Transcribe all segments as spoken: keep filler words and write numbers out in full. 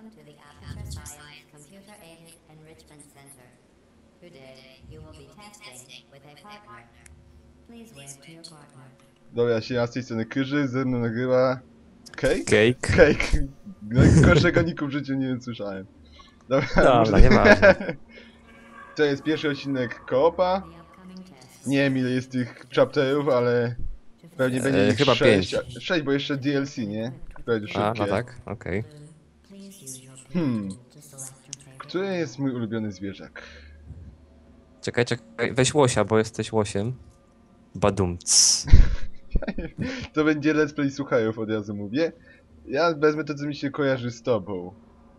Welcome to the Aperture Science Computer Aided Enrichment Center. Today, you will be testing with a partner. Please wave to your partner. Dobra, się z tej strony Kyży, ze mną nagrywa... Cake? Cake. Cake. No, gorszego niku w życiu nie słyszałem. Dobra, Dobra, muszę- nieważne. To jest pierwszy odcinek koopa. The upcoming tests. Nie wiem ile jest tych chapterów, ale... Pewnie będzie E, ich chyba sześć. pięć. A- sześć, bo jeszcze D L C, nie? Będzie szybkie. A, no tak, okej. Please use your Hmm. to select your favorite. Który jest mój ulubiony zwierzak? Czekaj, czekaj, weź łosia, bo jesteś łosiem. Badumc. To będzie let's play słuchajów, od razu mówię. Ja wezmę to, co mi się kojarzy z tobą.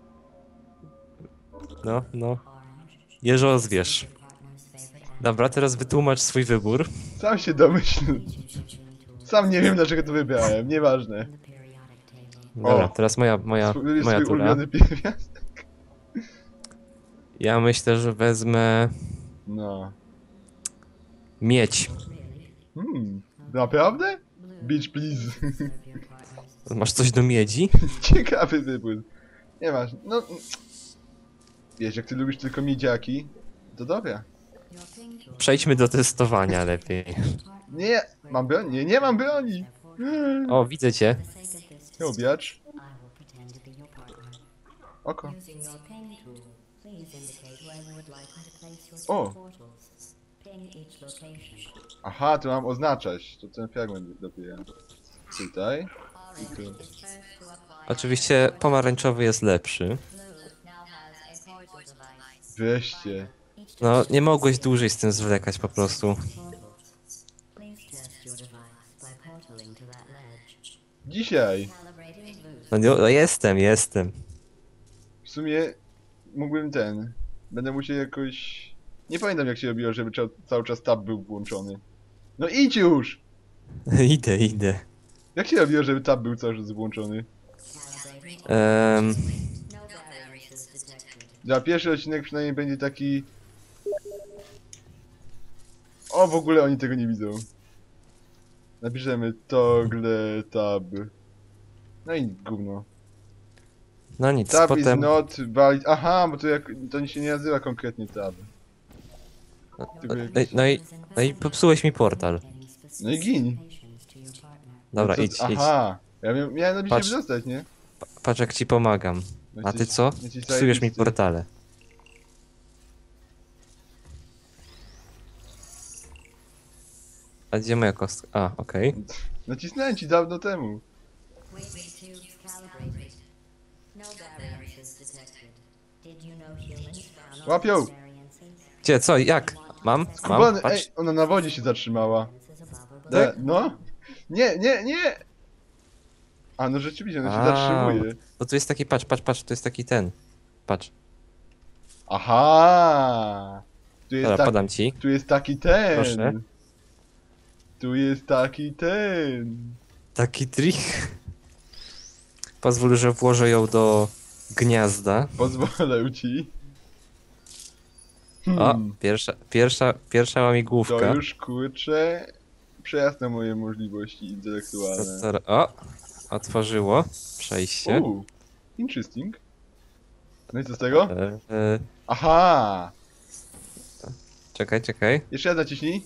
No, no. Orange. Jeżo zwierz. Your partner's favorite animal. Dobra, teraz wytłumacz swój wybór. Sam się domyśl. Use your tuning tools Sam nie wiem dlaczego to wybrałem, nieważne. in the periodic table. Dobra, O. teraz moja, moja, Swój, moja swój tura. ulubiony pierwiastek. Ja myślę, że wezmę No. miedź. Hmm. Naprawdę? Blue. Beach please. Serve your partners. Masz coś do miedzi? Ciekawy wybór. Nieważne. No. Wiesz, jak ty lubisz tylko miedziaki, to dobra. Your ping tool. Przejdźmy do testowania lepiej. Nie, mam broń? Nie, nie mam broni. O, widzę cię. For the sake of this Nie test, obiacz. I will pretend to be your partner. Oko. Using your ping tool, please indicate where you would like me to place your O. two portals. Ping each location. Aha, to mam oznaczać. To ten fragment dopiero. Tutaj. Orange is first to acquire. Oczywiście pomarańczowy jest lepszy. Blue now has a portal device. Wreszcie. Each No, nie mogłeś dłużej z tym zwlekać po prostu. portals. Please test your device by portaling to that ledge. Dzisiaj. Calibrating boost. No, nie- no jestem, jestem. W sumie mógłbym ten. Będę musiał jakoś. Nie pamiętam jak się robiło, żeby cza- cały czas tab był włączony. No idź już! Idę, idę. Jak się robiło, żeby tab był cały czas włączony? Calibrating. Ehm, No variances detected. Dla pierwszy odcinek przynajmniej będzie taki. O, w ogóle oni tego nie widzą. Napiszemy toggle tab. No i gówno. no nic, Tab is potem... not valid. Aha, bo to jak. To się nie nazywa konkretnie tab. Tylko No, jakiś- no i, no i popsułeś mi portal. No i gin. Dobra, Co- idź, idź. Aha! Ja miałem, miałem na bicie Patrz. wydostać, nie? Patrz jak ci pomagam. No A ty jesteś- co? jesteś Psujesz mi zajebisty. portale. A gdzie moja kostka? A, okej. Nacisnąłem ci dawno temu. Waving tubes calibrated. No variances detected. Did you know humans found Łapią! all variances? Gdzie, co, jak? Mam? Mam? Kubany, ej, Patrz. ona na wodzie się zatrzymała. Variances above or Da, below. no? Nie, nie, nie! A no rzeczywiście, ona się A. zatrzymuje. Bo tu jest taki, patrz, patrz, patrz, tu jest taki ten. Patrz. Aha! Tu jest, Dobra, tak, podam ci. tu jest taki ten. Proszę. Tu jest taki ten. Taki trik. Pozwól, że włożę ją do gniazda. Pozwolę ci. O, Hmm, pierwsza, pierwsza, pierwsza to łamigłówka. już kurczę. Przejazd na moje możliwości To intelektualne. co- O, otworzyło przejście. Uuu, interesting. No i co z tego? E, e, Aha! czekaj, czekaj. Jeszcze raz naciśnij.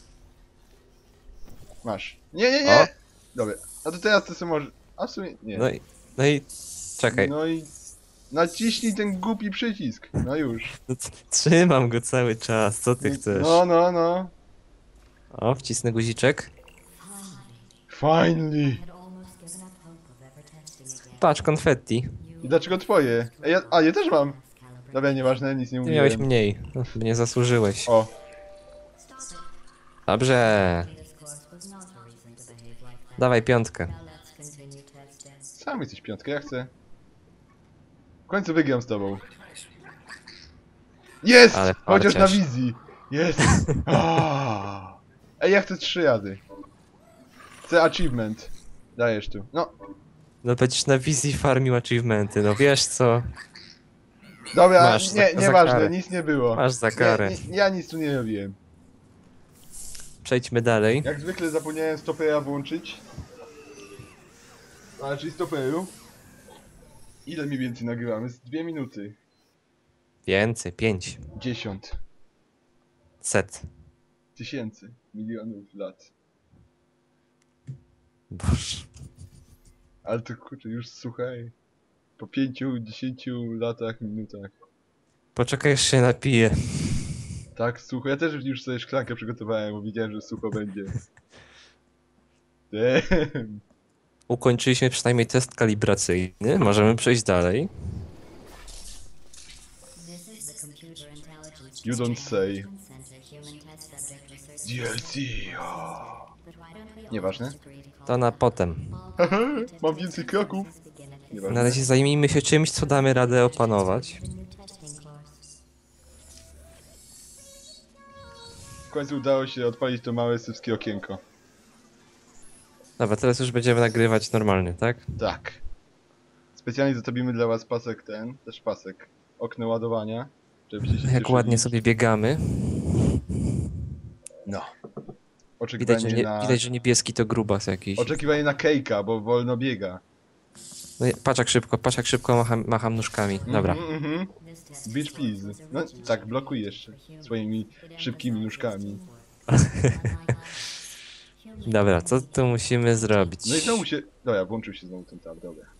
Masz. Nie, nie, O. nie! Dobra. A to teraz to sobie może... A w sumie nie. No i, no i czekaj. No i... Naciśnij ten głupi przycisk. No już. No c- Trzymam go cały czas, co ty chcesz? No, no, no. O, wcisnę guziczek. Finally. Had almost given up hope of ever testing again. Patrz, konfetti. I dlaczego twoje? Ej, ja... A, ja też mam. Dobra, nieważne, nic nie Ty miałeś mówiłem. mniej. No, nie zasłużyłeś. O, Dobrze. This course was not a reason to behave like that. Dawaj piątkę. Now let's continue testing. sam jesteś piątkę, ja chcę. W końcu wygram z tobą. Jest! Ale Chociaż na farciarz. wizji. Jest! Ah. Ej, ja chcę trzy jady. Chcę achievement. Dajesz tu. No, No będziesz na wizji farmił achievementy, no wiesz co? dobra, Masz nie, za- za nieważne, karę. nic nie było. Masz za karę. Nie, nie, ja nic tu nie robiłem. Przejdźmy dalej. Jak zwykle zapomniałem stopera włączyć. Ale czyli stoperu. Ile mi więcej nagrywamy? Z dwie minuty. Więcej, pięć. Dziesiąt. Set. Tysięcy. Milionów lat. Boże. Ale to kurczę, już słuchaj. Po pięciu, dziesięciu latach, minutach. Poczekaj, aż się napiję. Tak, sucho. Ja też już sobie szklankę przygotowałem, bo widziałem, że sucho będzie. Damn. Ukończyliśmy przynajmniej test kalibracyjny. Możemy przejść dalej. This is the Computer Intelligence You don't say. Center Human Test Subject Research D L C. o. But why don't we all Nieważne. just agree to call To na potem. Haha, mam więcej kroków. begin at Nieważne. Na razie zajmijmy się czymś, co damy radę opanować. the new testing course? W końcu udało się odpalić to małe sypskie okienko. Dobra, teraz już będziemy nagrywać normalnie, tak? Tak. Specjalnie zostawimy dla was pasek ten, też pasek. Okno ładowania. Żebyście się Jak cieszyli. ładnie sobie biegamy. No. Widać, Oczekiwanie że, nie, na... widać, że niebieski to grubas jakiś. Oczekiwanie na Kejka, bo wolno biega. No, i patrz jak szybko, patrz jak szybko macham, macham nóżkami. Dobra. Mhm, mhm. This test Beach please. No tak, blokuj jeszcze. Swoimi szybkimi nóżkami. Dobra, co tu musimy zrobić? No i znowu się... Dobra, włączył się znowu ten tab, dobra.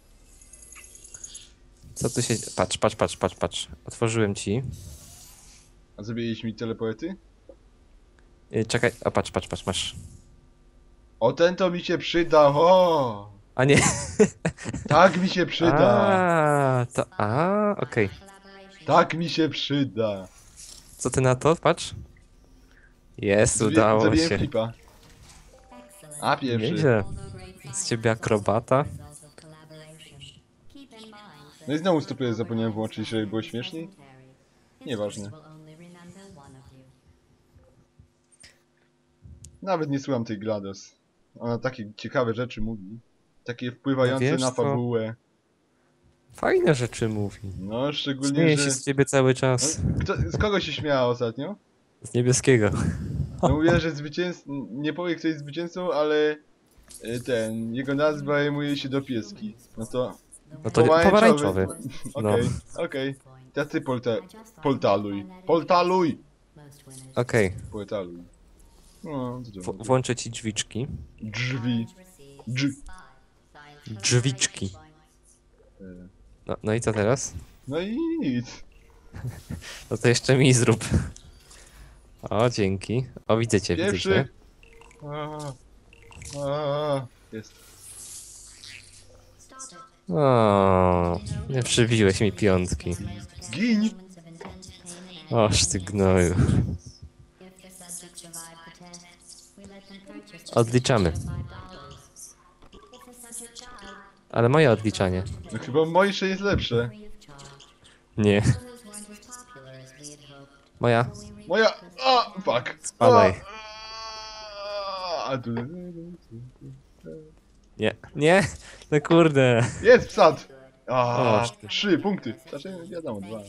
Co tu się... Patrz, patrz, patrz, patrz, patrz. Otworzyłem ci. A zrobiłeś mi teleporty? Yy, czekaj, a patrz, patrz, patrz, masz. O, ten to mi się przyda, o! A nie. Tak mi się przyda! A, to... A, okej. Tak mi się przyda! Co ty na to? Patrz. Jest, Zrobi- udało Zrobiłem się. flipa. A, pierwszy. Nieźle. Z ciebie akrobata. No i znowu stopy zapomniałem włączyć, żeby było śmieszniej. Nieważne. Nawet nie słucham tej GLaDOS. Ona takie ciekawe rzeczy mówi. Takie wpływające No wiesz na co? fabułę. Fajne rzeczy mówi. No, szczególnie, Śmieje że... się z ciebie cały czas. No, kto, z kogo się śmiała ostatnio? Z niebieskiego. No mówiła, że zwycięzcą... Nie powie kto jest zwycięzcą, ale... y, Ten... Jego nazwa rymuje się do pieski. No to... No to pomarańczowy. No. Okej, okej. Teraz ty polta... poltaluj. Poltaluj! Okej. Poltaluj. No, co to W- Włączę ci drzwiczki. Drzwi. Dż... Drzwiczki. y, No, no i co teraz? No i nic. No to jeszcze mi zrób. O, dzięki. O, widzę cię, widzę Pierwszy. cię. A, a, jest. O, nie przybiłeś mi piątki. Gin! Oż ty gnoju. Odliczamy. Ale moje odliczanie. No chyba moje jest lepsze. Nie. Moja. Moja... A, fuck. Spadaj. A, a, tu... Nie. Nie. No kurde. Jest psat! A, Oż ty. trzy punkty. Znaczy, wiadomo, dwa.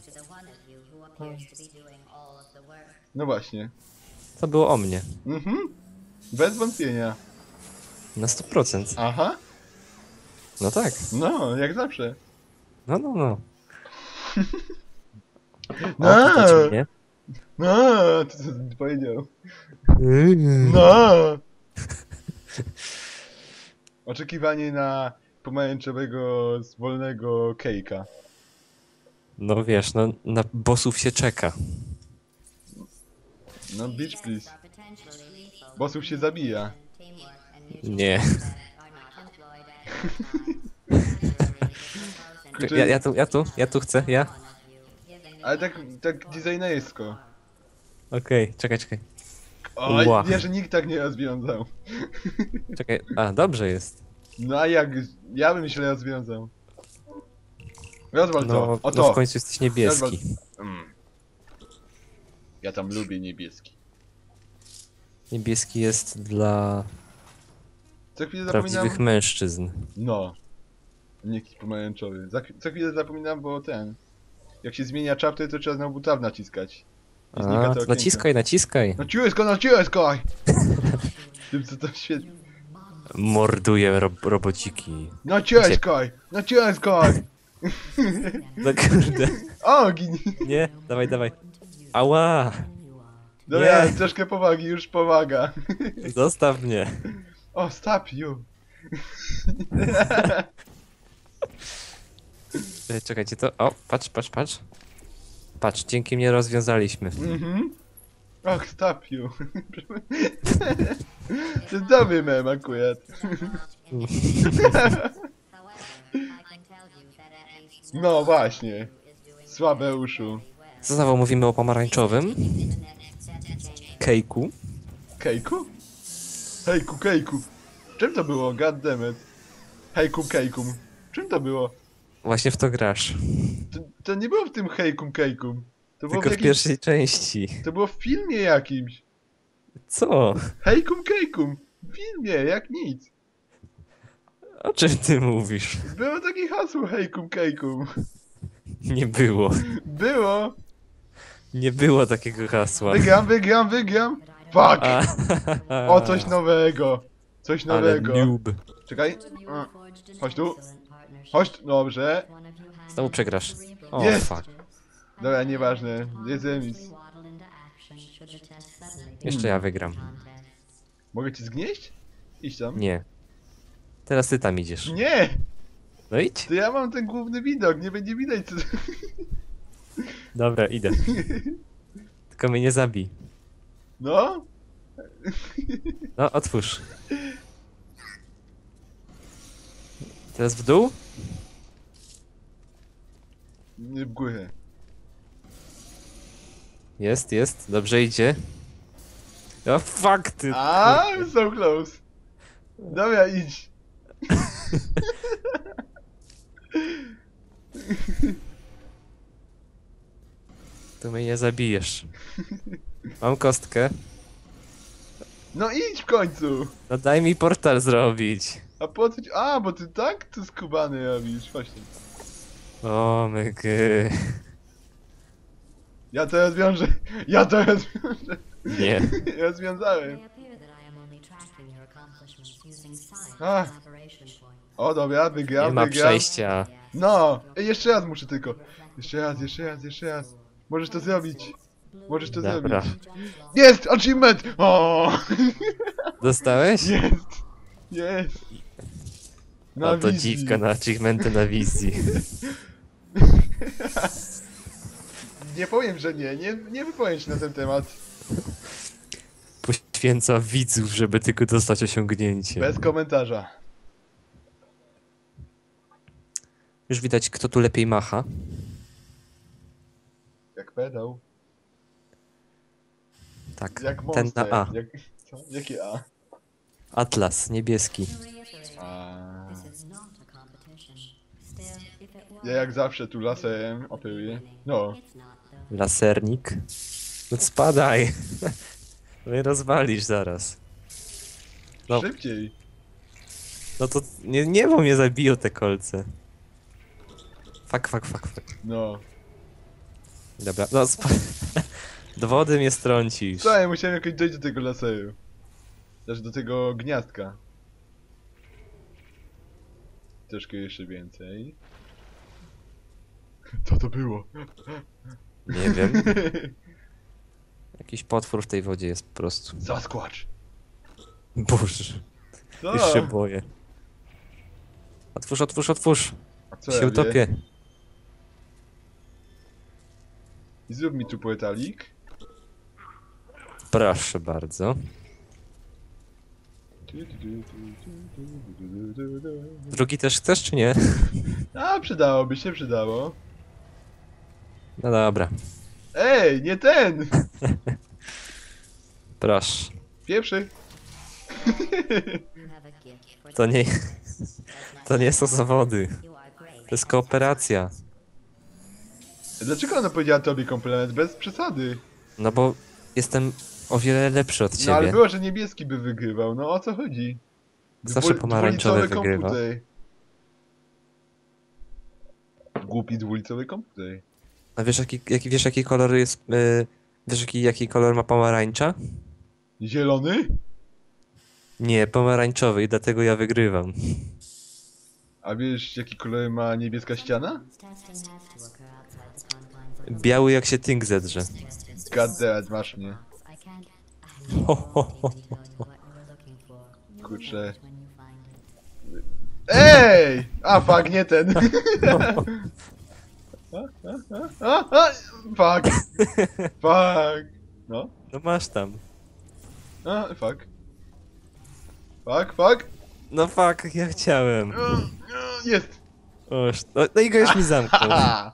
No właśnie. To było o mnie. Mhm. Bez wątpienia. Na sto procent. Aha. No tak. No, jak zawsze. No, no, no. No. O, tutaj ci mnie. No, to co ty powiedział? No. Oczekiwanie na pomarańczowego, wolnego kejka. No wiesz, no na bossów się czeka. No, bitch please. Bossów się zabija. Nie. Kurczę, Ja, ja tu, ja tu, ja tu chcę, ja. Ale tak, tak designersko. Okej, czekaj, czekaj. O, Ła. nie, że nikt tak nie rozwiązał. Czekaj, a dobrze jest. No a jak? Ja bym źle rozwiązał. Rozwal to. No, O no to. w końcu jesteś niebieski. Mm. Ja tam lubię niebieski. Niebieski jest dla Co chwilę prawdziwych zapominam... mężczyzn. No. Nie jakiś pomarańczowy. Za, co chwilę zapominam, bo ten... Jak się zmienia czapkę, to trzeba znowu tab naciskać. I znika A, to to okienko. naciskaj, naciskaj. Naciskaj, naciskaj! Tym co to świetnie. Morduję ro robociki. Naciskaj! Naciskaj! No kurde. O, gin! Nie, dawaj, dawaj. Ała! Dobra, Nie. troszkę powagi, już pomaga. Zostaw mnie. O, stop you. Ej, czekajcie, to... O, patrz, patrz, patrz. Patrz, dzięki mnie rozwiązaliśmy. Mhm. Och, stop you. To jest dobry mem akurat. No właśnie. Słabe uszu. Co znowu mówimy o pomarańczowym? Kejku. Kejku? Hejku, kejku. Czym to było? God damn it. Hejku, kejkum. Czym to było? Właśnie w to grasz. To, to nie było w tym hejkum, kejkum. To było w, Tylko w jakimś, pierwszej części. to było w filmie jakimś. Co? Hejkum, kejkum. W filmie, jak nic. O czym ty mówisz? Było takie hasło hejkum, kejkum. Nie było. Było. Nie było takiego hasła. Wygram, wygram, wygram. Fuck. A, O, coś nowego. Coś ale nowego. noob. Czekaj. A, Chodź tu. Chodź tu. Dobrze. Znowu przegrasz. O, Jest. fuck. Dobra, nieważne. Jest remis. Jeszcze ja wygram. Mogę ci zgnieść? Idź tam. Nie. Teraz ty tam idziesz. Nie! No idź. To ja mam ten główny widok, nie będzie widać co... Dobra, idę. Tylko mnie nie zabij. No? No, otwórz. Teraz w dół? Nie w górę. Jest, jest. Dobrze idzie. O, fuck ty. A, I'm so close. Dobra, idź. Tu mnie nie zabijesz. Mam kostkę. No idź w końcu. No daj mi portal zrobić. A po co ci... A, bo ty tak tu skubany robisz. Chodź tu. O mygy. Ja to rozwiążę. Ja to rozwiążę. Nie. Rozwiązałem. A. O, dobra, Nie wygram, ma wygram. przejścia. No! Ej, jeszcze raz muszę tylko. Jeszcze raz, jeszcze raz, jeszcze raz. Możesz to zrobić. Możesz to Dobra. zrobić. Jest! Achievement! O! Dostałeś? Jest! Jest! Na No to wizji. dziwka na achievementy na wizji. Nie powiem, że nie. Nie, nie wypowiem się na ten temat. Poświęca widzów, żeby tylko dostać osiągnięcie. Bez komentarza. Już widać, kto tu lepiej macha. Jak pedał. Tak, Jak ten monster. na A. Jak... Co? Jakie A? Atlas, niebieski. A. Ja jak zawsze tu laserem operuję. No. Lasernik. No spadaj. No i rozwalisz zaraz. No. Szybciej. No to nie, nie, bo mnie zabiją te kolce. Fuck, fuck, fuck, fuck. No. Dobra, no spa... Do wody mnie strącisz. Co, ja musiałem jakoś dojść do tego laseru. Też do tego gniazdka. Troszkę jeszcze więcej. Co to było? Nie wiem. Jakiś potwór w tej wodzie jest po prostu. Sasquatch! Boże, Co? już się boję. Otwórz, otwórz, otwórz. A co Się ja wie? utopię. I zrób mi tu portalik. Proszę bardzo. Drugi też chcesz, czy nie? A, przydałoby się, przydało. No dobra. Ej, nie ten! Proszę. Pierwszy. To nie... To nie są zawody. To jest kooperacja. Dlaczego ona powiedziała tobie komplement? Bez przesady. No bo jestem o wiele lepszy od No ale ciebie. było, że niebieski by wygrywał. No o co chodzi? Zawsze Dwu- pomarańczowy dwulicowy wygrywa. komputer. Głupi dwulicowy komputer. A wiesz jaki, jaki, wiesz jaki kolor jest... Yy, wiesz jaki, jaki kolor ma pomarańcza? Zielony? Nie, pomarańczowy i dlatego ja wygrywam. A wiesz, jaki kolor ma niebieska ściana? Testing has to occur outside the confines of the Biały jak się Tink zedrze. God damn, masz mnie. I can't. I Ho, ho, ho, tell you what you were looking for. You'll Kurczę. know it when you find it. Ej! A, fuck, nie ten. a, a, a, fuck. Fuck. No. No masz tam. A, fuck. Fuck, fuck. No fuck, ja chciałem. O, o, Jest. O, sz- no, no i go już mi zamknął. Haha.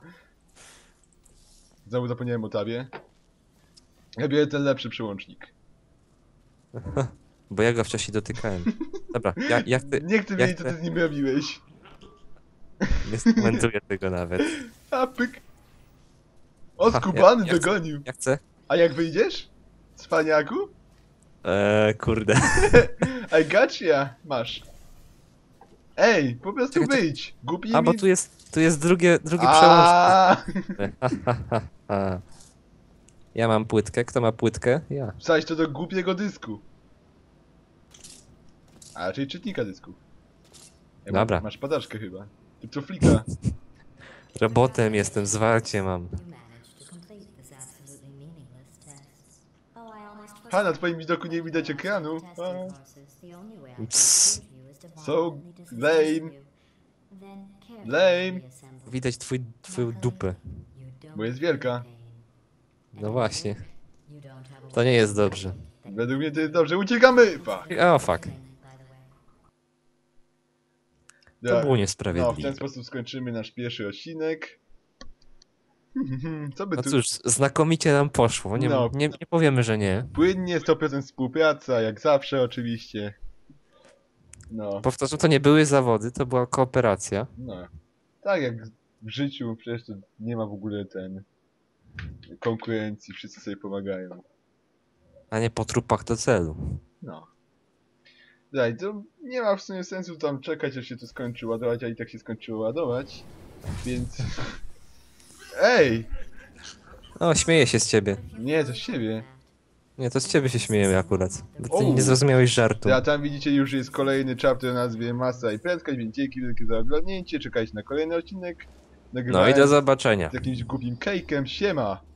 Znowu zapomniałem o tabie. Ja biorę ten lepszy przełącznik. Bo ja go wcześniej dotykałem. Dobra, ja, jak ty... Nie chcę jak wiedzieć, co ty- ty z nim robiłeś. Nie skomentuję tego nawet. A, pyk. O, Ha, skubany ja- ja chcę- dogonił. Ja chcę? A jak wyjdziesz? Cwaniaku? Eee, kurde. I got ya. Masz. Ej, po prostu Czekaj, czekaj. wyjdź. Głupi A, bo mi... tu jest, tu jest drugie, drugi przełącznik. A, Ja mam płytkę. Kto ma płytkę? Ja. Wsadź to do głupiego dysku. A, czyli czytnika dysku. Ej, ma- Dobra. Masz padaczkę chyba. Ty co flika. Robotem jestem, zwarcie mam. You managed to complete this absolutely meaningless test. Oh, I almost Ha, forgot. na twoim widoku nie widać ekranu. Testing A. courses, the only way I can Psst. prove you is to So violently disassemble lame. you. Then carefully Lame. reassemble. Widać twój, twoją dupę. You don't Bo jest wielka. feel pain. No właśnie. You don't have a To nie jest dobrze. Według mnie to jest dobrze. Uciekamy! Fuck. O, fuck. by the way. To Ja- było No, w ten niesprawiedliwe. sposób skończymy nasz pierwszy odcinek. Co by No tu... cóż, znakomicie nam poszło. Nie, No. nie, nie powiemy, że nie. Płynnie, sto procent współpraca, jak zawsze oczywiście. No, Powtarzam, to nie były zawody, to była kooperacja. no. Tak jak w życiu, przecież to nie ma w ogóle ten... konkurencji, wszyscy sobie pomagają. A nie po trupach do celu. No. Daj, to nie ma w sumie sensu tam czekać, aż się to skończy ładować, a i tak się skończyło ładować. Więc... Ej! O, śmieję się z ciebie. Nie, to z siebie. Nie, to z ciebie się śmiejemy akurat. Bo ty O. nie zrozumiałeś żartu. A tam widzicie, już jest kolejny chapter o nazwie Masa i Prędkość, więc dzięki wielkie za oglądnięcie, czekajcie na kolejny odcinek. No i Nagrywałem do zobaczenia. z jakimś głupim kejkiem, siema!